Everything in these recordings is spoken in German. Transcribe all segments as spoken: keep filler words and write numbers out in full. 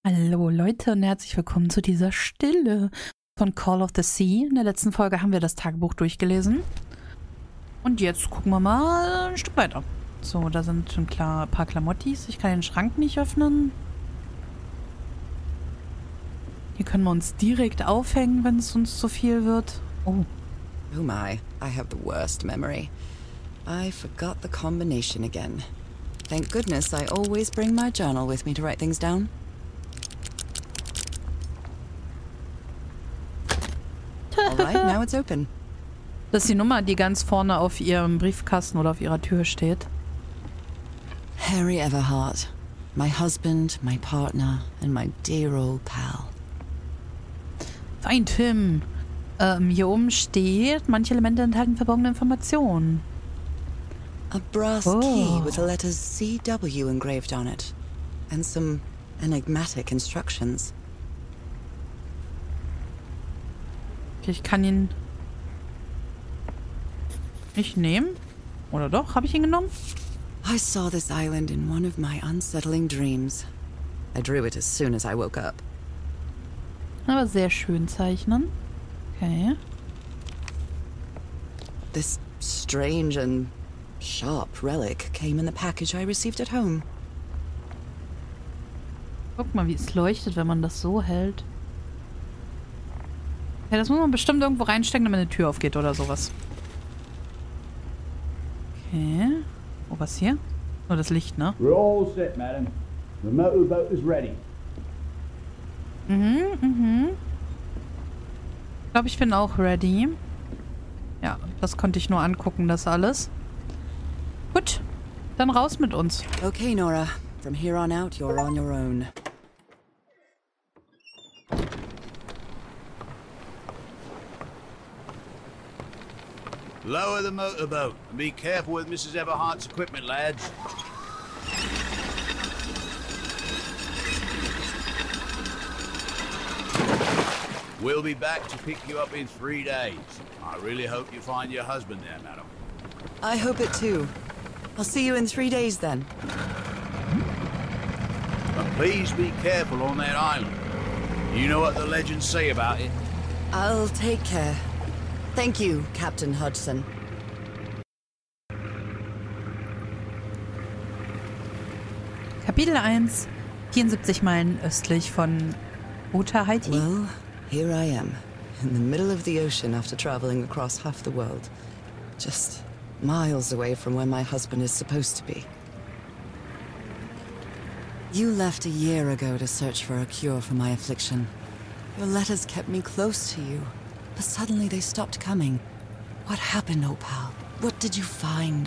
Hallo Leute und herzlich willkommen zu dieser Stille von Call of the Sea. In der letzten Folge haben wir das Tagebuch durchgelesen. Und jetzt gucken wir mal ein Stück weiter. So, da sind schon klar ein paar Klamottis. Ich kann den Schrank nicht öffnen. Hier können wir uns direkt aufhängen, wenn es uns zu viel wird. Oh. Oh my, I have the worst memory. I forgot the combination again. Thank goodness I always bring my journal with me to write things down. Alright, now it's open. Das ist die Nummer, die ganz vorne auf ihrem Briefkasten oder auf ihrer Tür steht. Harry Everhart. My husband, my partner, and my dear old pal. Fein, Tim. Ähm, hier oben steht, manche Elemente enthalten verborgene Informationen. A brass Oh. key with the letters C W engraved on it. And some enigmatic instructions. Okay, ich kann ihn nicht nehmen. Oder doch? Habe ich ihn genommen? I saw this island in one of my unsettling dreams. I drew it as soon as I woke up. Aber sehr schön zeichnen. Okay. This strange and sharp relic came in the package I received at home. Guck mal, wie es leuchtet, wenn man das so hält. Ja, das muss man bestimmt irgendwo reinstecken, damit eine Tür aufgeht oder sowas. Okay. Oh, was hier? Nur das Licht, ne? We're all set, madam. The motorboat is ready. Mhm, mhm. Ich glaube, ich bin auch ready. Ja, das konnte ich nur angucken, das alles. Gut, dann raus mit uns. Okay, Nora. From here on out, you're on your own. Lower the motorboat and be careful with Missus Everhart's equipment, lads. We'll be back to pick you up in three days. I really hope you find your husband there, madam. I hope it too. I'll see you in three days then. But please be careful on that island. You know what the legends say about it? I'll take care. Thank you, Captain Hodgson. Kapitel eins. vierundsiebzig Meilen östlich von Utaheiti. Well, here I am, in the middle of the ocean after traveling across half the world. Just miles away from where my husband is supposed to be. You left a year ago to search for a cure for my affliction. Your letters kept me close to you, but suddenly they stopped coming. What happened, Opal? What did you find?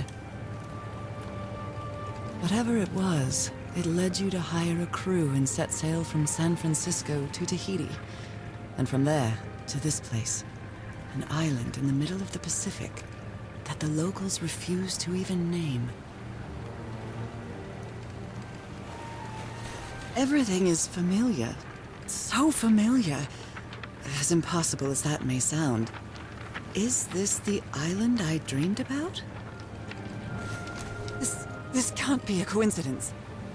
Whatever it was, it led you to hire a crew and set sail from San Francisco to Tahiti. And from there to this place, an island in the middle of the Pacific that the locals refuse to even name. Everything is familiar. So familiar. As impossible as that may sound. Is this the island I dreamed about? This... this can't be a coincidence.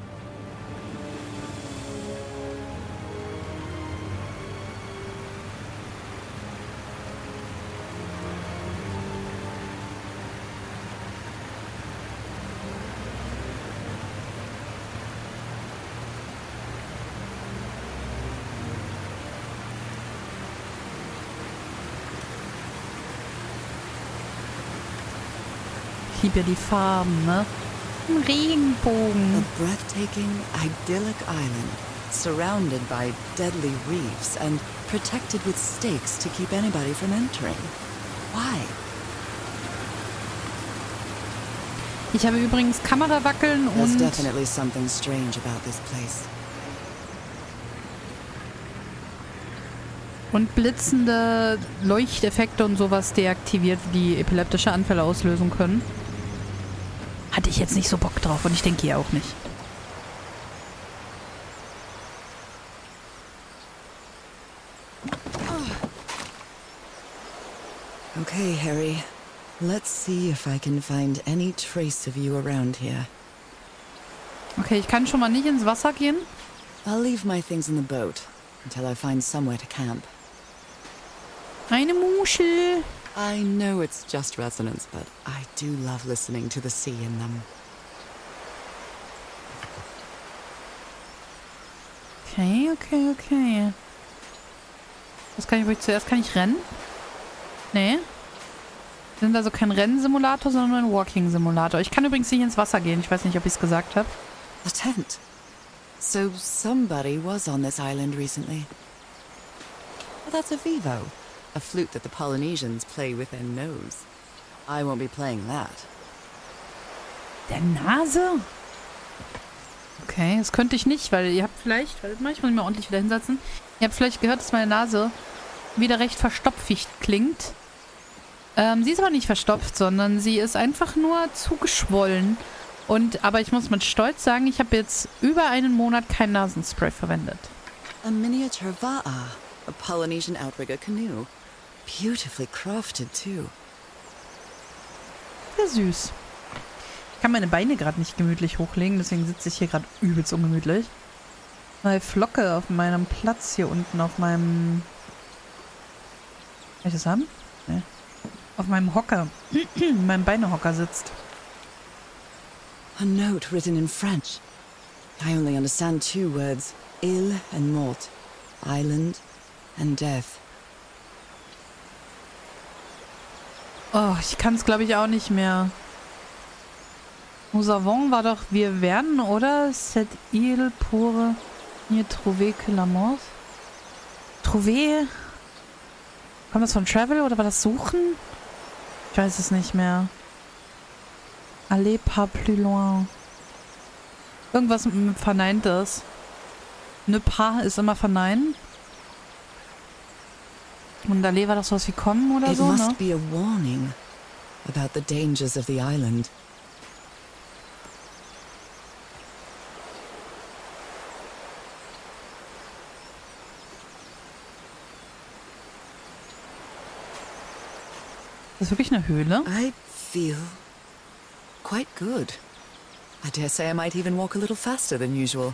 Ich liebe ja die Farben, ne? Ein Regenbogen. A breathtaking, idyllic island, surrounded by deadly reefs and protected with stakes to keep anybody from entering. Why? Ich habe übrigens Kamerawackeln There's und definitely something strange about this place. und blitzende Leuchteffekte und sowas deaktiviert, die epileptische Anfälle auslösen können. Hatte ich jetzt nicht so Bock drauf und ich denke ihr auch nicht. Okay, Harry. Let's see if I can find any trace of you around here. Okay, ich kann schon mal nicht ins Wasser gehen. I'll leave my things in the boat until I find somewhere to camp. Eine Muschel. I know it's just resonance, but I do love listening to the sea in them. Okay, okay, okay. Was kann ich wohl zuerst? Kann ich rennen? Nee. Wir sind also kein Rennsimulator, sondern nur ein Walking-Simulator. Ich kann übrigens nicht ins Wasser gehen. Ich weiß nicht, ob ich es gesagt habe. A tent. So somebody was on this island recently. Well, that's a vivo. A flute that the Polynesians play with their nose. I won't be playing that. Der Nase? Okay, das könnte ich nicht, weil ihr habt vielleicht, warte mal, ich muss mich mal ordentlich wieder hinsetzen. Ihr habt vielleicht gehört, dass meine Nase wieder recht verstopft klingt. Ähm, sie ist aber nicht verstopft, sondern sie ist einfach nur zugeschwollen. Und, aber ich muss mit Stolz sagen, ich habe jetzt über einen Monat kein Nasenspray verwendet. A miniature va'a, a Polynesian outrigger canoe. Beautifully crafted, too. Sehr süß. Ich kann meine Beine gerade nicht gemütlich hochlegen, deswegen sitze ich hier gerade übelst ungemütlich. Weil Flocke auf meinem Platz hier unten, auf meinem... Kann ich das haben? Nee. Auf meinem Hocker, in meinem Beinehocker sitzt. A note written in French. I only understand two words. Île and mort. Island and death. Oh, ich kann es glaube ich auch nicht mehr. Nous avons war doch wir werden, oder? Cette île pour ne trouver que la mort. Trouver? Kommt das von Travel oder war das Suchen? Ich weiß es nicht mehr. Allez pas plus loin. Irgendwas mit Verneintes. Ne pas ist immer verneinen. Und Allez war doch sowas wie kommen oder It so, must ne? be a warning about the dangers of the island. Ist das wirklich eine Höhle? I feel quite good. I dare say I might even walk a little faster than usual.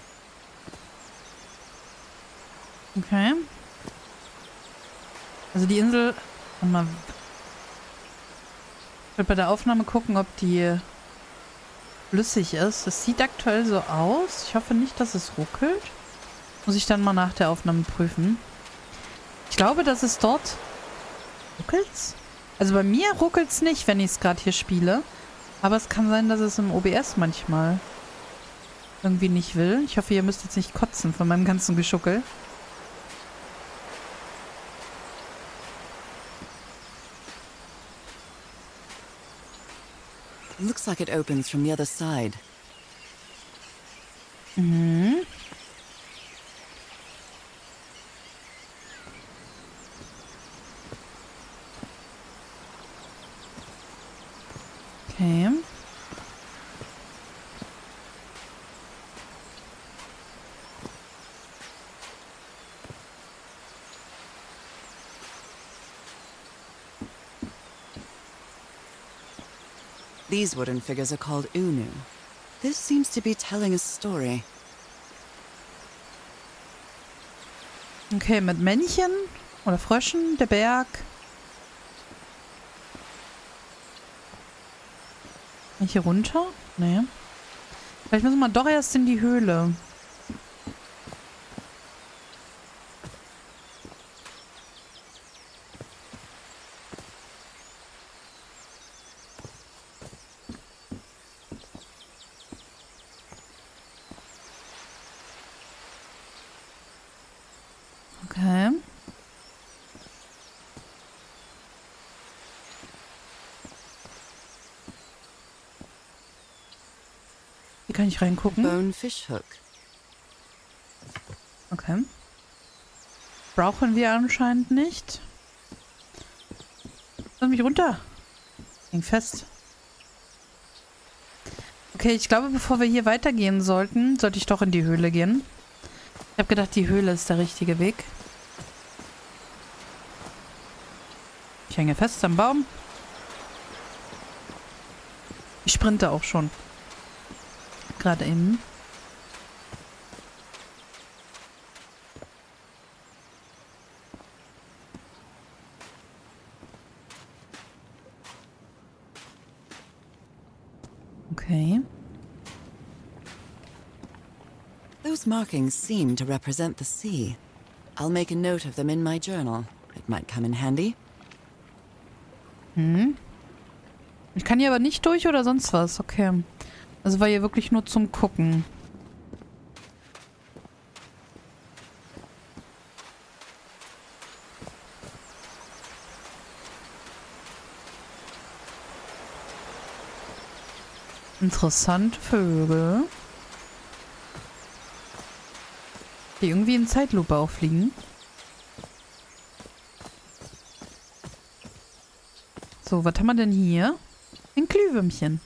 Okay. Also die Insel... Warte mal. Ich werde bei der Aufnahme gucken, ob die flüssig ist. Das sieht aktuell so aus. Ich hoffe nicht, dass es ruckelt. Muss ich dann mal nach der Aufnahme prüfen. Ich glaube, dass es dort... Ruckelt's? Also bei mir ruckelt's nicht, wenn ich es gerade hier spiele. Aber es kann sein, dass es im O B S manchmal irgendwie nicht will. Ich hoffe, ihr müsst jetzt nicht kotzen von meinem ganzen Geschuckel. Looks like it opens from the other side. Mhm. Okay. These wooden figures are called Unu. This seems to be telling a story. Okay, mit Männchen oder Fröschen, der Berg. Kann ich hier runter? Nee. Vielleicht müssen wir doch erst in die Höhle. Okay. Hier kann ich reingucken. Bone fish hook. Okay. Brauchen wir anscheinend nicht. Lass mich runter. Häng fest. Okay, ich glaube, bevor wir hier weitergehen sollten, sollte ich doch in die Höhle gehen. Ich habe gedacht, die Höhle ist der richtige Weg. Ich hänge fest am Baum. Ich sprinte auch schon. Gerade eben. Okay. Those markings seem to represent the sea. I'll make a note of them in my journal. It might come in handy. Hm. Ich kann hier aber nicht durch oder sonst was. Okay. Also war hier wirklich nur zum Gucken. Interessante Vögel. Die irgendwie in Zeitlupe auffliegen. So, was haben wir denn hier? Ein Glühwürmchen.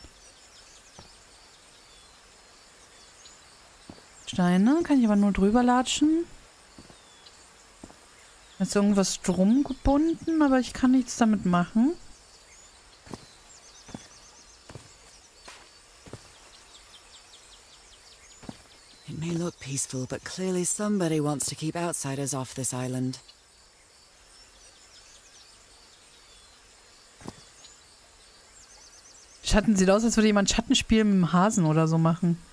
Steine, kann ich aber nur drüber latschen. Ist irgendwas drum gebunden, aber ich kann nichts damit machen. It may look peaceful, but clearly somebody wants to keep outsiders off this island. Schatten sieht aus, als würde jemand Schattenspiel mit dem Hasen oder so machen.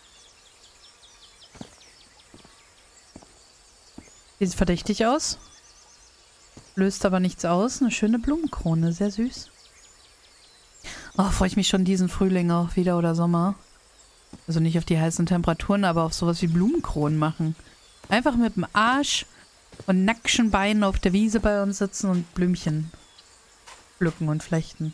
Sieht verdächtig aus. Löst aber nichts aus. Eine schöne Blumenkrone, sehr süß. Oh, freue ich mich schon diesen Frühling auch wieder oder Sommer. Also nicht auf die heißen Temperaturen, aber auf sowas wie Blumenkronen machen. Einfach mit dem Arsch und nackten Beinen auf der Wiese bei uns sitzen und Blümchen pflücken und flechten.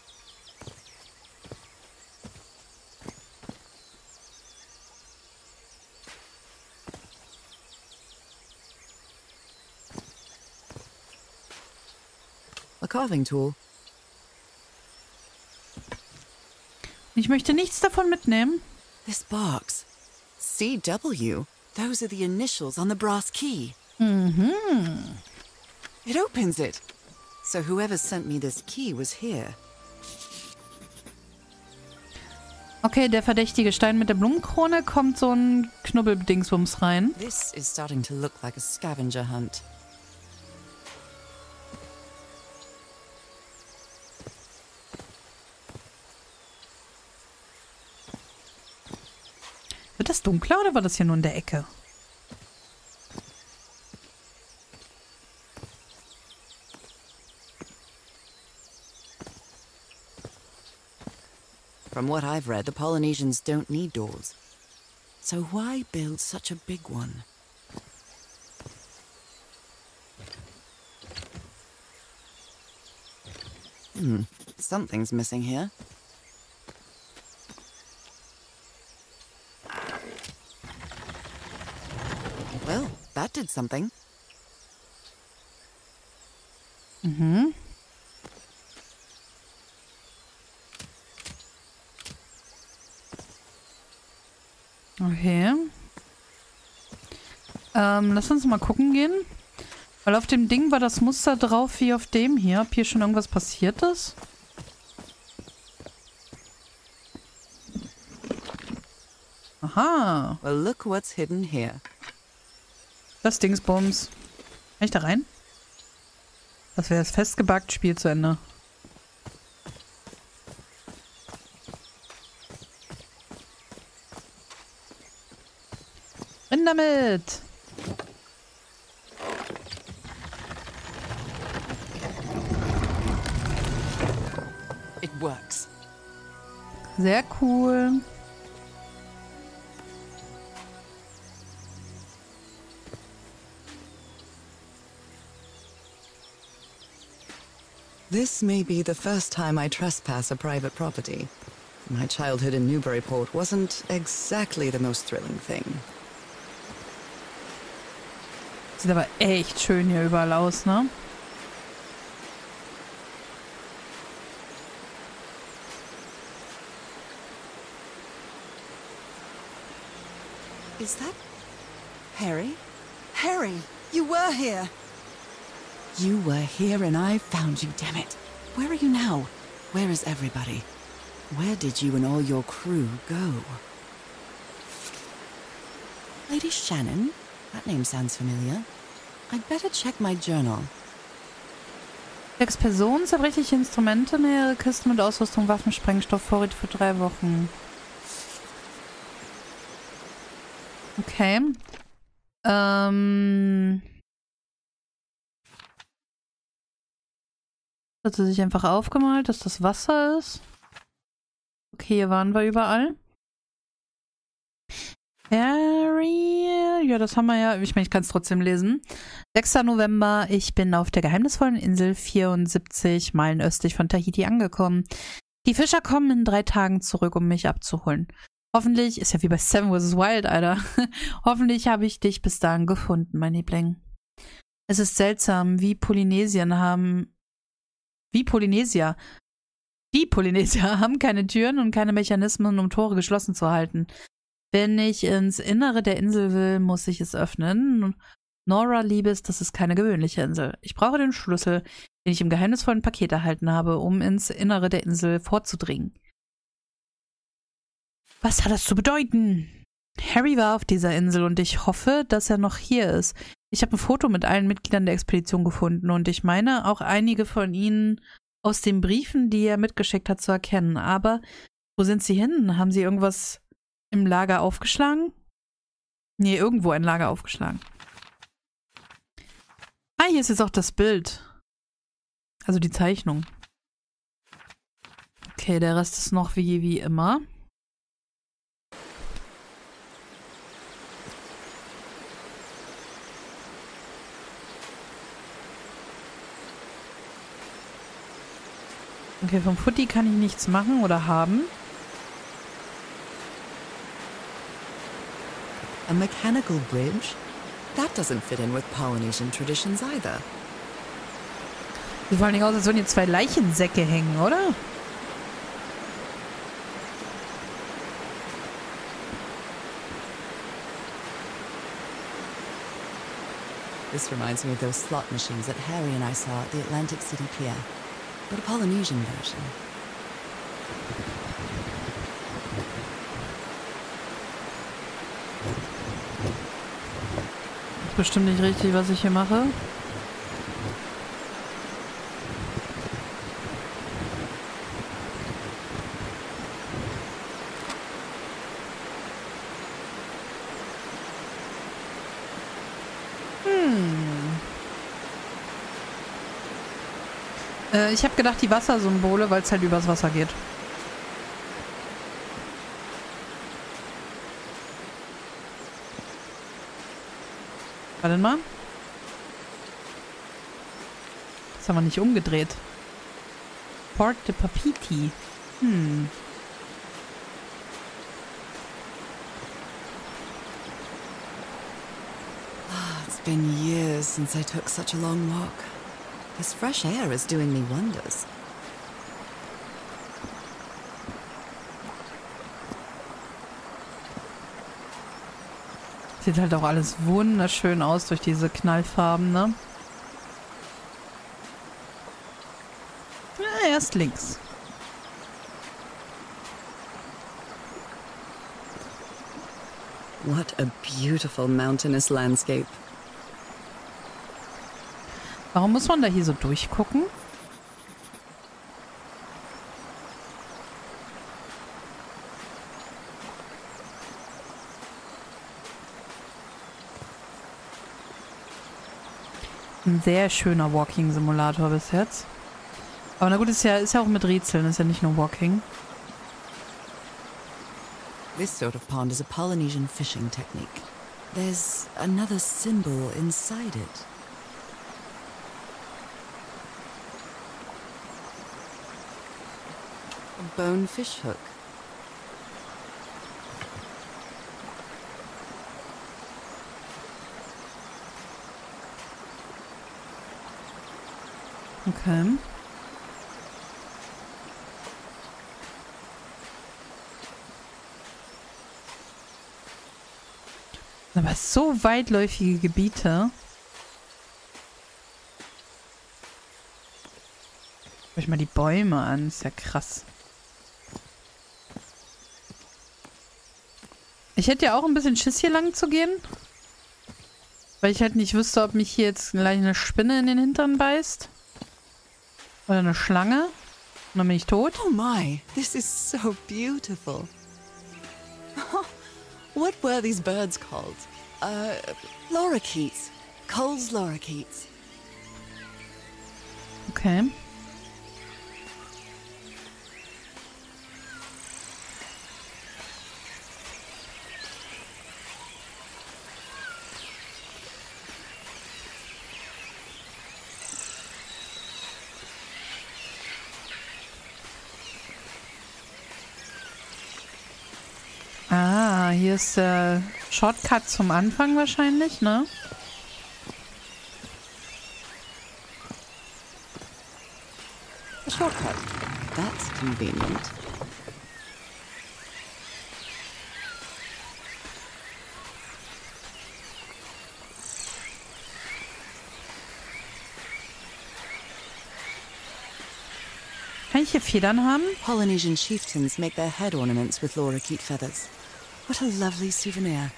A carving tool. Ich möchte nichts davon mitnehmen. This box. C W. Those are the initials on the brass key. Mhm. It opens it. So whoever sent me this key was here. Okay, der verdächtige Stein mit der Blumenkrone, kommt so ein Knubbeldingsbums rein. This is starting to look like a scavenger hunt. Wird das dunkler oder war das hier nur in der Ecke? From what I've read, the Polynesians don't need doors. So why build such a big one? Hmm, something's missing here. Well, that did something. Mhm. Okay. Ähm, lass uns mal gucken gehen. Weil auf dem Ding war das Muster drauf wie auf dem hier. Ob hier schon irgendwas passiert ist? Aha. Well, look what's hidden here. Das Dingsbums. Kann ich da rein? Das wäre jetzt festgebackt, Spiel zu Ende. Rein damit! It works. Sehr cool. This may be the first time I trespass a private property. My childhood in Newburyport wasn't exactly the most thrilling thing. Sieht aber echt schön hier überall aus, ne? Is that Harry? Harry, you were here. You were here and I found you, damn it. Where are you now? Where is everybody? Where did you and all your crew go? Lady Shannon? That name sounds familiar. I'd better check my journal. Sechs Personen, zerbrechliche Instrumente, mehrere Kisten mit Ausrüstung, Waffen, Sprengstoff, Vorräte für drei Wochen. Okay. Ähm. Hat sie sich einfach aufgemalt, dass das Wasser ist? Okay, hier waren wir überall. Harry. Ja, das haben wir ja. Ich meine, ich kann es trotzdem lesen. sechster November. Ich bin auf der geheimnisvollen Insel vierundsiebzig Meilen östlich von Tahiti angekommen. Die Fischer kommen in drei Tagen zurück, um mich abzuholen. Hoffentlich, ist ja wie bei Seven versus. Wild, Alter. Hoffentlich habe ich dich bis dahin gefunden, mein Liebling. Es ist seltsam, wie Polynesien haben... Wie Polynesier. Die Polynesier haben keine Türen und keine Mechanismen, um Tore geschlossen zu halten. Wenn ich ins Innere der Insel will, muss ich es öffnen. Nora, Liebes, das ist keine gewöhnliche Insel. Ich brauche den Schlüssel, den ich im geheimnisvollen Paket erhalten habe, um ins Innere der Insel vorzudringen. Was hat das zu bedeuten? Harry war auf dieser Insel und ich hoffe, dass er noch hier ist. Ich habe ein Foto mit allen Mitgliedern der Expedition gefunden und ich meine, auch einige von ihnen aus den Briefen, die er mitgeschickt hat, zu erkennen. Aber wo sind sie hin? Haben sie irgendwas im Lager aufgeschlagen? Nee, irgendwo ein Lager aufgeschlagen. Ah, hier ist jetzt auch das Bild. Also die Zeichnung. Okay, der Rest ist noch wie, wie immer. Okay, vom Footy kann ich nichts machen oder haben. A mechanical bridge? That doesn't fit in with Polynesian traditions either. Sieht vor allen Dingen aus, als würden hier zwei Leichensäcke hängen, oder? This reminds me of those slot machines that Harry and I saw at the Atlantic City Pier. But a Polynesian version. Ist bestimmt nicht richtig, was ich hier mache. Äh, ich habe gedacht, die Wassersymbole, weil es halt übers Wasser geht. Warte mal. Das haben wir nicht umgedreht. Port de Papeete. Hm. Ah, it's been years since I took such a long walk. This fresh air is doing me wonders. Sieht halt auch alles wunderschön aus durch diese Knallfarben, ne? Ja, erst links. What a beautiful mountainous landscape. Warum muss man da hier so durchgucken? Ein sehr schöner Walking-Simulator bis jetzt. Aber na gut, ist ja, ist ja auch mit Rätseln, ist ja nicht nur Walking. This sort of pond is a Polynesian fishing technique. There's another symbol inside it. A bone fish hook. Okay. Aber so weitläufige Gebiete. Schau ich mal die Bäume an, ist ja krass. Ich hätte ja auch ein bisschen Schiss, hier lang zu gehen. Weil ich halt nicht wüsste, ob mich hier jetzt gleich eine Spinne in den Hintern beißt. Oder eine Schlange. Und dann bin ich tot. Oh my, this is so beautiful. What were these birds called? Uh, lorikeets. Cole's lorikeets. Okay. Ah, hier ist der Shortcut zum Anfang wahrscheinlich, ne? A shortcut. That's convenient. Kann ich hier Federn haben? Polynesian chieftains make their head ornaments with lorikeet feathers. What a lovely souvenir.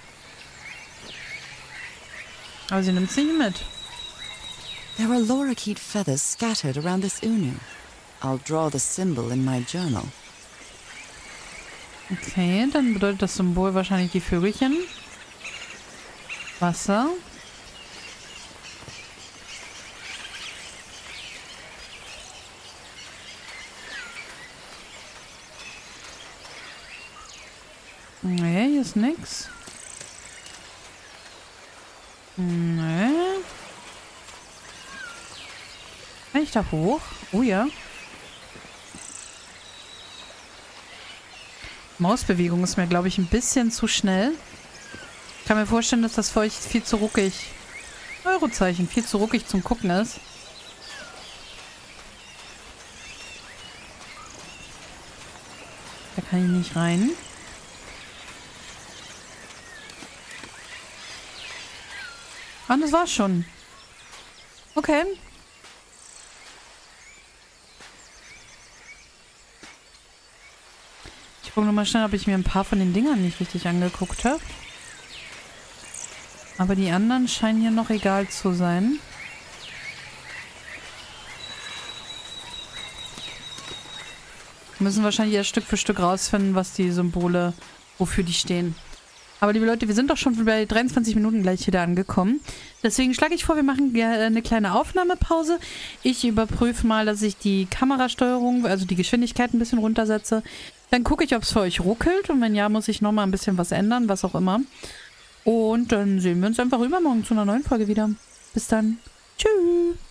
Aber sie nimmt sie nicht mit. There are lorikeet feathers scattered around this unu. I'll draw the symbol in my journal. Okay, dann bedeutet das Symbol wahrscheinlich die Vögelchen. Wasser. Nee, hier ist nix. Nee. Kann ich da hoch? Oh ja. Mausbewegung ist mir, glaube ich, ein bisschen zu schnell. Ich kann mir vorstellen, dass das für euch viel zu ruckig, Eurozeichen, viel zu ruckig zum Gucken ist. Da kann ich nicht rein. Ah, das war's schon. Okay. Ich gucke nochmal schnell, ob ich mir ein paar von den Dingern nicht richtig angeguckt habe. Aber die anderen scheinen hier noch egal zu sein. Wir müssen wahrscheinlich erst Stück für Stück rausfinden, was die Symbole, wofür die stehen. Aber liebe Leute, wir sind doch schon bei dreiundzwanzig Minuten gleich wieder angekommen. Deswegen schlage ich vor, wir machen eine kleine Aufnahmepause. Ich überprüfe mal, dass ich die Kamerasteuerung, also die Geschwindigkeit ein bisschen runtersetze. Dann gucke ich, ob es für euch ruckelt. Und wenn ja, muss ich nochmal ein bisschen was ändern, was auch immer. Und dann sehen wir uns einfach übermorgen zu einer neuen Folge wieder. Bis dann. Tschüss.